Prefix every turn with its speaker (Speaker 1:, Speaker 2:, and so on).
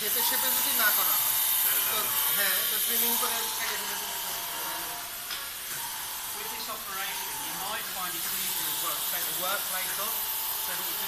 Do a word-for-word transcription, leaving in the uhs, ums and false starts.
Speaker 1: শেপে শেপে যদি না করা হয় তো হ্যাঁ তো ট্রিমিং করে কেটে ফেলে দিলে
Speaker 2: With this operation, you might find it's easier to work, take the work plate off so that you